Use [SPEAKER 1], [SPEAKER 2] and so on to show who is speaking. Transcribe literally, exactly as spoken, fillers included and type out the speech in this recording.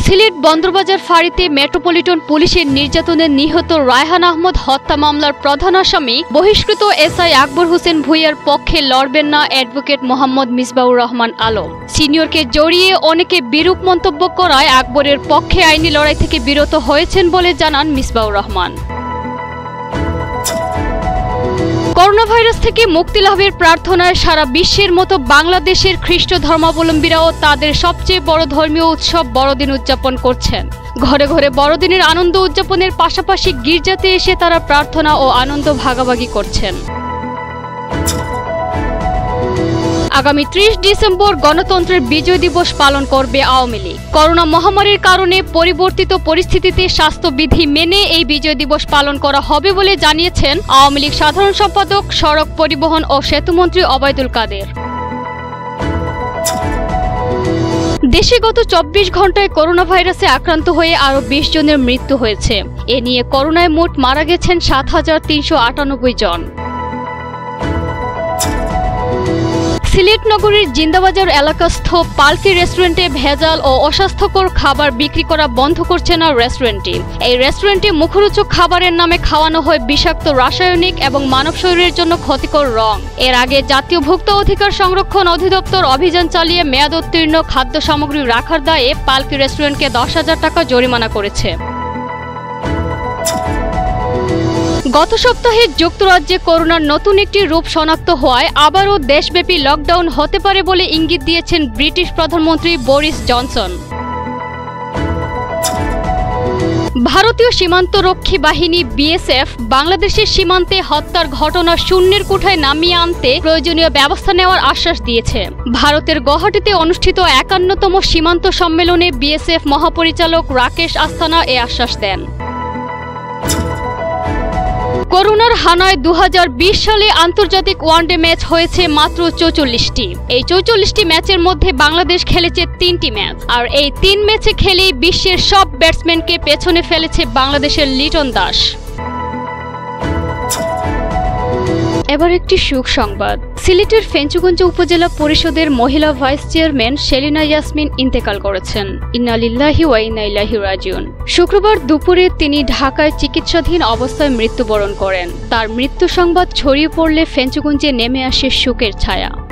[SPEAKER 1] Sylhet Bandarbazar ফাঁড়িতে metropolitan পুলিশের নির্যাতনে নিহত রায়হান আহমদ হত্যা মামলার প্রধান আসামি বহিষ্কৃত এসআই আকবর হোসেন ভূঁইয়ার পক্ষে লড়বেন না অ্যাডভোকেট মোহাম্মদ মিসবাহুর রহমান আলম। সিনিয়রকে জড়িয়ে অনেকে বিরূপ মন্তব্য করায় আকবরের পক্ষে আইনি লড়াই থেকে বিরত হয়েছেন বলে জানান মিসবাহুর রহমান। করোনা ভাইরাস থেকে মুক্তি লাভের প্রার্থনায় সারা বিশ্বের মতো বাংলাদেশের খ্রিস্ট ধর্মাবলম্বীরাও তাদের সবচেয়ে বড় ধর্মীয় উৎসব বড়দিন উদযাপন করছেন। ঘরে ঘরে বড়দিনের আনন্দ উদযাপনের পাশাপাশি গির্জাতে এসে তারা প্রার্থনা ও আনন্দ ভাগাভাগি করছেন। আগামী ত্রিশ ডিসেম্বর গণতন্ত্রের বিজয় দিবস পালন করবে আওয়ামী লীগ। করোনা মহামারীর কারণে পরিবর্তিত পরিস্থিতিতে স্বাস্থ্যবিধি মেনে এই বিজয় দিবস পালন করা হবে বলে জানিয়েছেন আওয়ামী লীগ সাধারণ সম্পাদক, সড়ক পরিবহন ও সেতুমন্ত্রী ওবায়দুল কাদের। দেশে গত চব্বিশ ঘন্টায় করোনা ভাইরাসে আক্রান্ত হয়ে আরও বিশ জনের মৃত্যু হয়েছে। এ নিয়ে করোনায় মোট মারা গেছেন সাত হাজার তিনশো আটানব্বই জন। সিলেট নগরীর জিন্দাবাজার এলাকাস্থ পালকি রেস্টুরেন্টে ভেজাল ও অস্বাস্থ্যকর খাবার বিক্রি করা বন্ধ করছে না রেস্টুরেন্টটি। এই রেস্টুরেন্টে মুখরোচক খাবারের নামে খাওয়ানো হয় বিষাক্ত রাসায়নিক এবং মানব শরীরের জন্য ক্ষতিকর রং। এর আগে জাতীয় ভোক্তা অধিকার সংরক্ষণ অধিদপ্তর অভিযান চালিয়ে মেয়াদোত্তীর্ণ খাদ্য সামগ্রী রাখার দায়ে পালকি রেস্টুরেন্টকে দশ হাজার টাকা জরিমানা করেছে। গত সপ্তাহে যুক্তরাজ্যে করোনার নতুন একটি রূপ শনাক্ত হওয়ায় আবারও দেশব্যাপী লকডাউন হতে পারে বলে ইঙ্গিত দিয়েছেন ব্রিটিশ প্রধানমন্ত্রী বরিস জনসন। ভারতীয় সীমান্তরক্ষী বাহিনী বিএসএফ বাংলাদেশের সীমান্তে হত্যার ঘটনা শূন্যের কোঠায় নামিয়ে আনতে প্রয়োজনীয় ব্যবস্থা নেওয়ার আশ্বাস দিয়েছে। ভারতের গুয়াহাটিতে অনুষ্ঠিত একান্নতম সীমান্ত সম্মেলনে বিএসএফ মহাপরিচালক রাকেশ আস্থানা এ আশ্বাস দেন। করোনার হানায় দু হাজার বিশ সালে আন্তর্জাতিক ওয়ানডে ম্যাচ হয়েছে মাত্র চৌচল্লিশটি। এই চৌচল্লিশটি ম্যাচের মধ্যে বাংলাদেশ খেলেছে তিনটি ম্যাচ, আর এই তিন ম্যাচে খেলেই বিশ্বের সব ব্যাটসম্যানকে পেছনে ফেলেছে বাংলাদেশের লিটন দাস। এবার একটি সুখ সংবাদ। সিলেটের ফেঞ্চুগঞ্জ উপজেলা পরিষদের মহিলা ভাইস চেয়ারম্যান সেলিনা ইয়াসমিন ইন্তেকাল করেছেন। ইন্না লিল্লাহি ওয়া ইন্না ইলাইহি রাজিউন। শুক্রবার দুপুরে তিনি ঢাকায় চিকিৎসাধীন অবস্থায় মৃত্যুবরণ করেন। তার মৃত্যু সংবাদ ছড়িয়ে পড়লে ফেঞ্চুগঞ্জে নেমে আসে শোকের ছায়া।